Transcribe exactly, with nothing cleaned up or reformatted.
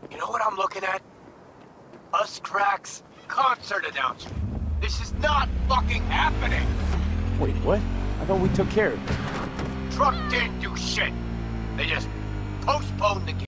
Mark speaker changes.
Speaker 1: You know what I'm looking at? Us Cracks concert announcement. This is not fucking happening.
Speaker 2: Wait, what? I thought we took care of it.
Speaker 1: Truck didn't do shit. They just postponed the game.